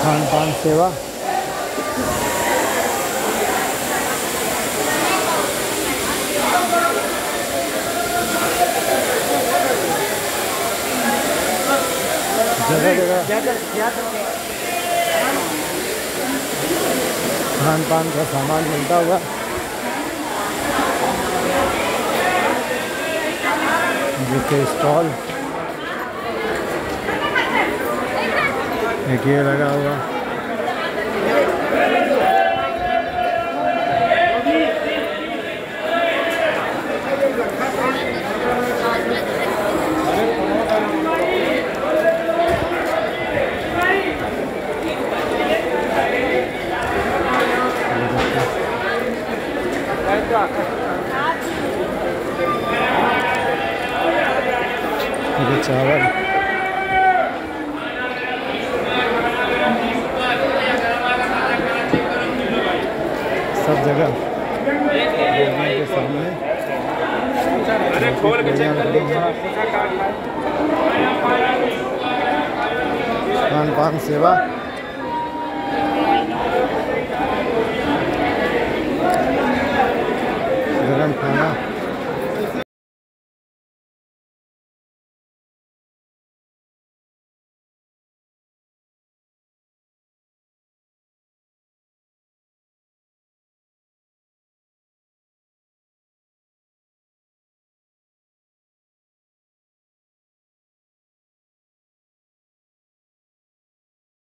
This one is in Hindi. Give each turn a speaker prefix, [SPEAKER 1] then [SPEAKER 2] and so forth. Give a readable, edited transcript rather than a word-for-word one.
[SPEAKER 1] खान पान सेवा। जगह जगह खान पान का सामान मिलता होगा। देखिए स्टॉल एक ये लगा हुआ। ये चावल सब जगह के सामने खान पान सेवा। गरम खाना